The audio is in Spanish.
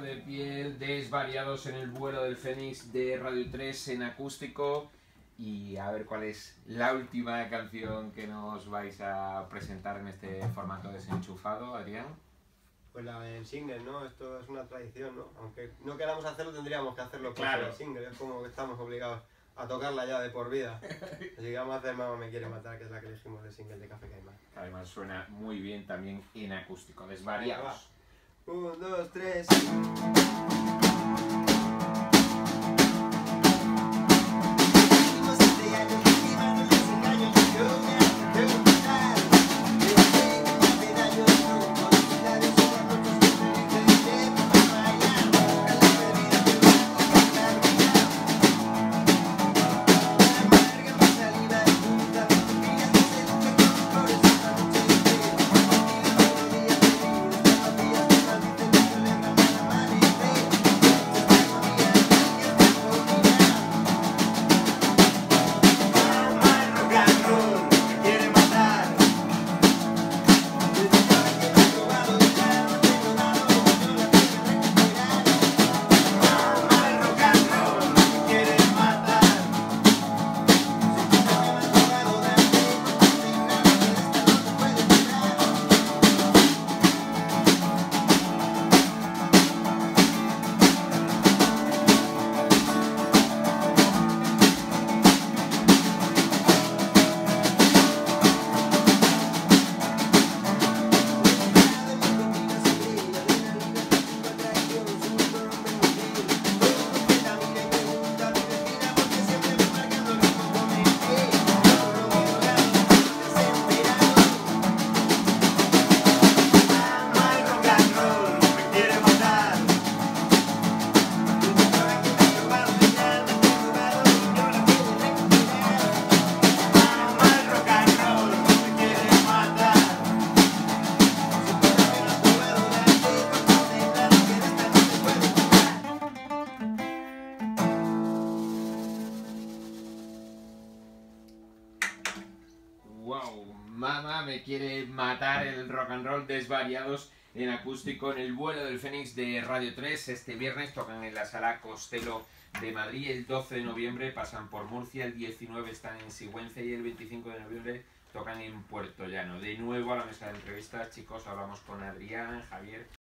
de piel, Desvariados en el vuelo del Fénix de Radio 3 en acústico. Y a ver cuál es la última canción que nos vais a presentar en este formato desenchufado, Adrián. Pues la del single, ¿no? Esto es una tradición, ¿no? Aunque no queramos hacerlo, tendríamos que hacerlo por Claro. el single. Es como que estamos obligados a tocarla ya de por vida. Así que vamos a hacer Mamá me quiere matar, que es la que elegimos del single de Café Caimán. Además suena muy bien también en acústico. Desvariados. 1, 2, 3... Wow, Mamá me quiere matar, el rock and roll Desvariados en acústico en el vuelo del Fénix de Radio 3. Este viernes tocan en la Sala Costello de Madrid, el 12 de noviembre pasan por Murcia, el 19 están en Sigüenza y el 25 de noviembre tocan en Puerto Llano. De nuevo a la mesa de entrevistas, chicos, hablamos con Adrián, Javier.